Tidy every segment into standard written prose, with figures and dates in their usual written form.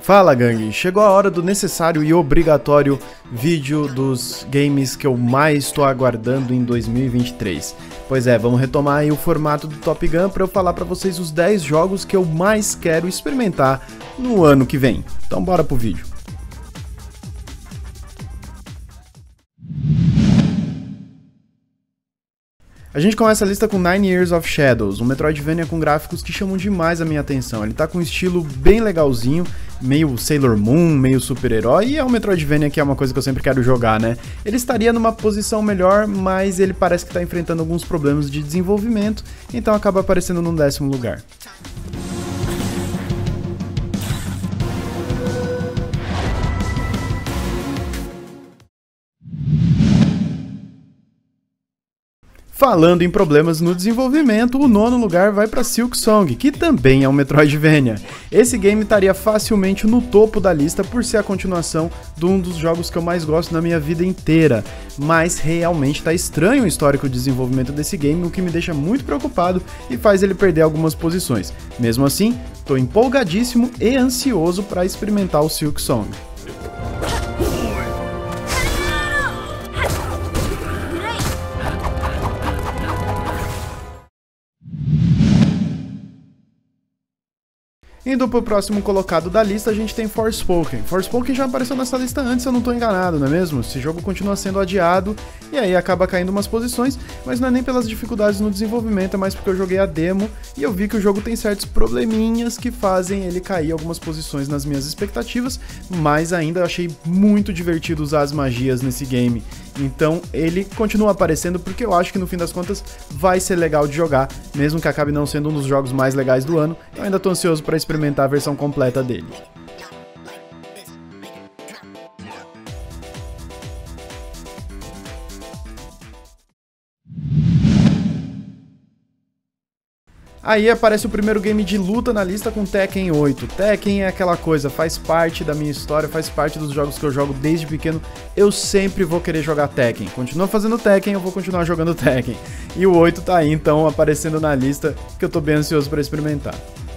Fala, gangue! Chegou a hora do necessário e obrigatório vídeo dos games que eu mais estou aguardando em 2023. Pois é, vamos retomar aí o formato do Top Gun para eu falar para vocês os 10 jogos que eu mais quero experimentar no ano que vem. Então bora pro vídeo. A gente começa a lista com Nine Years of Shadows, um Metroidvania com gráficos que chamam demais a minha atenção. Ele tá com um estilo bem legalzinho, meio Sailor Moon, meio super-herói, e é um Metroidvania que é uma coisa que eu sempre quero jogar, né? Ele estaria numa posição melhor, mas ele parece que tá enfrentando alguns problemas de desenvolvimento, então acaba aparecendo no 10º lugar. Falando em problemas no desenvolvimento, o 9º lugar vai para Silksong, que também é um Metroidvania. Esse game estaria facilmente no topo da lista por ser a continuação de um dos jogos que eu mais gosto na minha vida inteira, mas realmente está estranho o histórico de desenvolvimento desse game, o que me deixa muito preocupado e faz ele perder algumas posições. Mesmo assim, estou empolgadíssimo e ansioso para experimentar o Silksong. Indo pro próximo colocado da lista, a gente tem Forspoken. Forspoken já apareceu nessa lista antes, se eu não tô enganado, não é mesmo? Esse jogo continua sendo adiado e aí acaba caindo umas posições, mas não é nem pelas dificuldades no desenvolvimento, é mais porque eu joguei a demo e eu vi que o jogo tem certos probleminhas que fazem ele cair algumas posições nas minhas expectativas, mas ainda eu achei muito divertido usar as magias nesse game. Então ele continua aparecendo porque eu acho que no fim das contas vai ser legal de jogar, mesmo que acabe não sendo um dos jogos mais legais do ano, eu ainda tô ansioso para experimentar a versão completa dele. Aí aparece o primeiro game de luta na lista com Tekken 8. Tekken é aquela coisa, faz parte da minha história, faz parte dos jogos que eu jogo desde pequeno. Eu sempre vou querer jogar Tekken. Continua fazendo Tekken, eu vou continuar jogando Tekken. E o 8 tá aí então aparecendo na lista que eu tô bem ansioso para experimentar.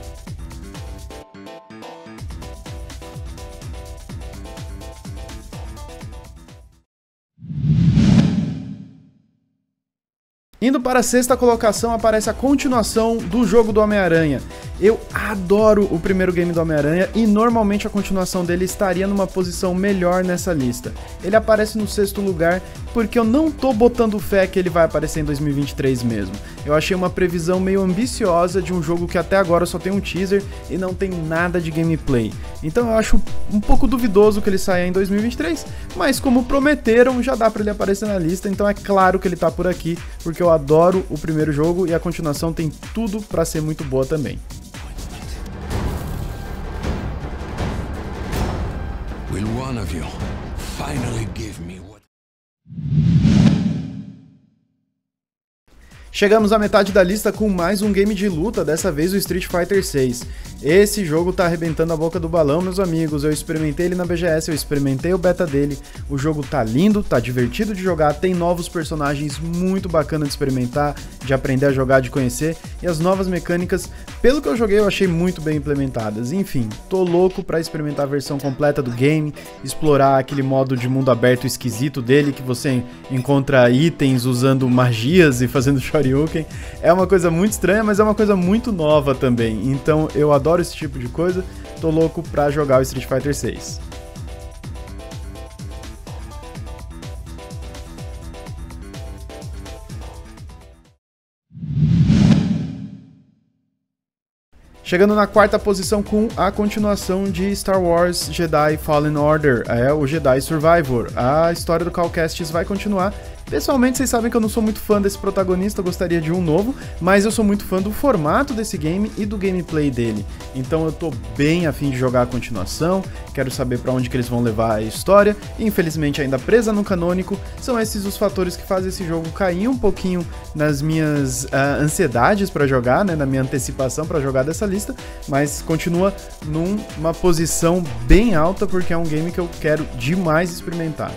Indo para a 6ª colocação aparece a continuação do jogo do Homem-Aranha. Eu adoro o primeiro game do Homem-Aranha e normalmente a continuação dele estaria numa posição melhor nessa lista. Ele aparece no 6º lugar porque eu não tô botando fé que ele vai aparecer em 2023 mesmo. Eu achei uma previsão meio ambiciosa de um jogo que até agora só tem um teaser e não tem nada de gameplay. Então eu acho um pouco duvidoso que ele saia em 2023, mas como prometeram, já dá pra ele aparecer na lista, então é claro que ele tá por aqui, porque eu adoro o primeiro jogo e a continuação tem tudo pra ser muito boa também. Will one of you finally give me what... Chegamos à metade da lista com mais um game de luta, dessa vez o Street Fighter 6. Esse jogo tá arrebentando a boca do balão, meus amigos. Eu experimentei ele na BGS, eu experimentei o beta dele. O jogo tá lindo, tá divertido de jogar, tem novos personagens muito bacana de experimentar, de aprender a jogar, de conhecer. E as novas mecânicas, pelo que eu joguei, eu achei muito bem implementadas. Enfim, tô louco pra experimentar a versão completa do game, explorar aquele modo de mundo aberto esquisito dele, que você encontra itens usando magias e fazendo shoryuken. É uma coisa muito estranha, mas é uma coisa muito nova também. Então eu adoro esse tipo de coisa, tô louco pra jogar o Street Fighter 6. Chegando na 4ª posição com a continuação de Star Wars Jedi Fallen Order, o Jedi Survivor. A história do Cal Kestis vai continuar. Pessoalmente, vocês sabem que eu não sou muito fã desse protagonista, eu gostaria de um novo, mas eu sou muito fã do formato desse game e do gameplay dele. Então eu tô bem afim de jogar a continuação, quero saber pra onde que eles vão levar a história, e infelizmente ainda presa no canônico, são esses os fatores que fazem esse jogo cair um pouquinho nas minhas ansiedades pra jogar, né, na minha antecipação pra jogar dessa lista, mas continua numa posição bem alta porque é um game que eu quero demais experimentar.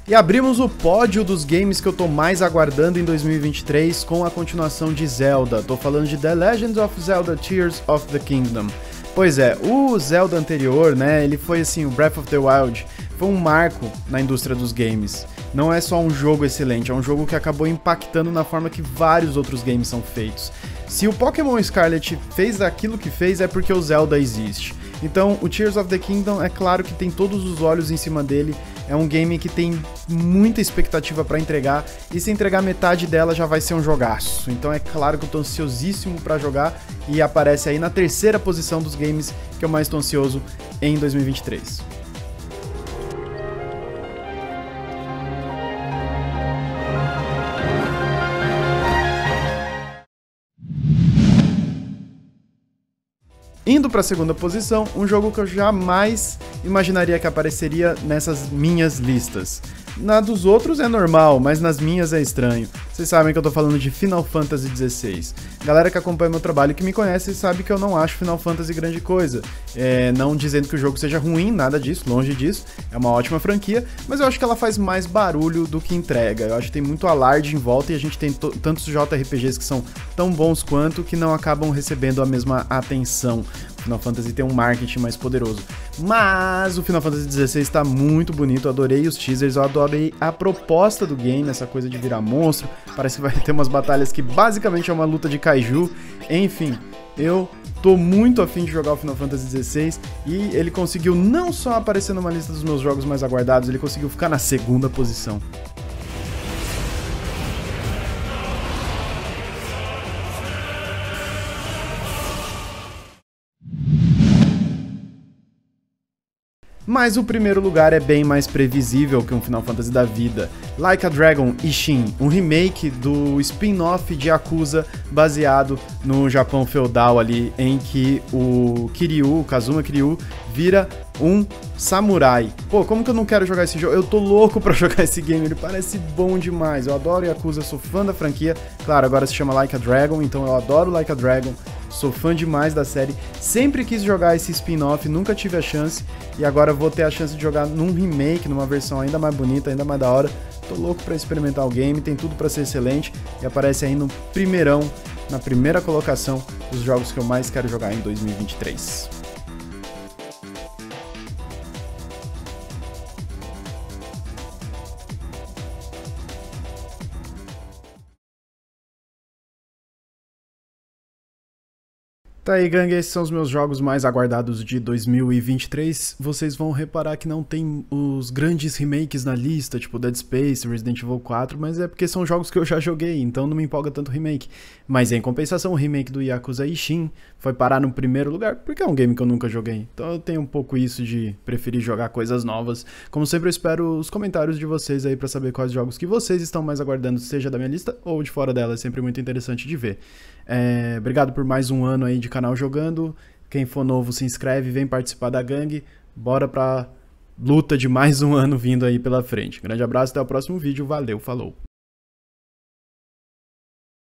E abrimos o pódio dos games que eu tô mais aguardando em 2023 com a continuação de Zelda. Tô falando de The Legend of Zelda Tears of the Kingdom. Pois é, o Zelda anterior, né, ele foi assim, o Breath of the Wild, foi um marco na indústria dos games. Não é só um jogo excelente, é um jogo que acabou impactando na forma que vários outros games são feitos. Se o Pokémon Scarlet fez aquilo que fez, é porque o Zelda existe. Então, o Tears of the Kingdom, é claro que tem todos os olhos em cima dele, é um game que tem muita expectativa pra entregar, e se entregar metade dela já vai ser um jogaço. Então é claro que eu tô ansiosíssimo pra jogar, e aparece aí na terceira posição dos games que eu mais tô ansioso em 2023. Indo para a segunda posição, um jogo que eu jamais imaginaria que apareceria nessas minhas listas. Na dos outros é normal, mas nas minhas é estranho. Vocês sabem que eu tô falando de Final Fantasy XVI. Galera que acompanha meu trabalho e que me conhece sabe que eu não acho Final Fantasy grande coisa. Não dizendo que o jogo seja ruim, nada disso, longe disso. É uma ótima franquia, mas eu acho que ela faz mais barulho do que entrega. Eu acho que tem muito alarde em volta e a gente tem tantos JRPGs que são tão bons quanto que não acabam recebendo a mesma atenção. Final Fantasy tem um marketing mais poderoso. Mas o Final Fantasy XVI está muito bonito, eu adorei os teasers, eu adorei a proposta do game, essa coisa de virar monstro, parece que vai ter umas batalhas que basicamente é uma luta de kaiju, enfim, eu tô muito afim de jogar o Final Fantasy XVI e ele conseguiu não só aparecer numa lista dos meus jogos mais aguardados, ele conseguiu ficar na segunda posição. Mas o primeiro lugar é bem mais previsível que um Final Fantasy da vida. Like a Dragon Ishin, um remake do spin-off de Yakuza baseado no Japão feudal ali, em que o Kiryu, o Kazuma Kiryu, vira um samurai. Pô, como que eu não quero jogar esse jogo? Eu tô louco pra jogar esse game, ele parece bom demais. Eu adoro Yakuza, sou fã da franquia. Claro, agora se chama Like a Dragon, então eu adoro Like a Dragon. Sou fã demais da série, sempre quis jogar esse spin-off, nunca tive a chance, e agora vou ter a chance de jogar num remake, numa versão ainda mais bonita, ainda mais da hora. Tô louco pra experimentar o game, tem tudo pra ser excelente, e aparece aí no primeirão, na primeira colocação dos jogos que eu mais quero jogar em 2023. Tá aí, gangue, esses são os meus jogos mais aguardados de 2023. Vocês vão reparar que não tem os grandes remakes na lista, tipo Dead Space, Resident Evil 4, mas é porque são jogos que eu já joguei, então não me empolga tanto o remake. Mas em compensação, o remake do Yakuza Ishin foi parar no primeiro lugar, porque é um game que eu nunca joguei. Então eu tenho um pouco isso de preferir jogar coisas novas. Como sempre, eu espero os comentários de vocês aí pra saber quais jogos que vocês estão mais aguardando, seja da minha lista ou de fora dela, é sempre muito interessante de ver. Obrigado por mais um ano aí de canal jogando. Quem for novo, se inscreve, vem participar da gangue. Bora pra luta de mais um ano vindo aí pela frente. Grande abraço, até o próximo vídeo. Valeu, falou!